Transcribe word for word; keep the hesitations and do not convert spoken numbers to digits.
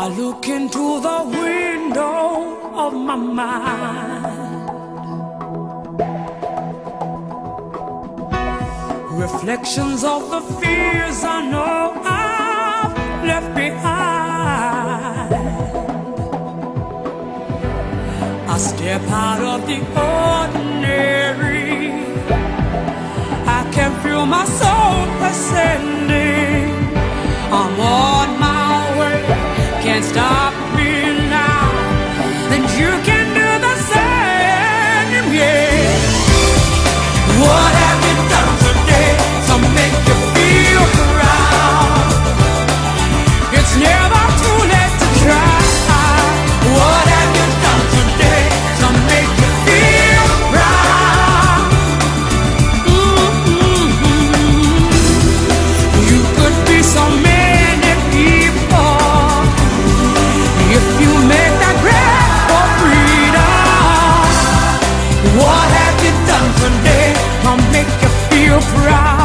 I look into the window of my mind, reflections of the fears I know I've left behind. I step out of the ordinary, I can feel my soul ascending. I'm on my way, can't stop me now, then you can do the same, yeah. What have you done today to make you feel proud? It's never too late to try. What have you done today to make you feel proud? Mm-hmm. You could be so many people if you make that grab for freedom. What have you done today to make you feel proud?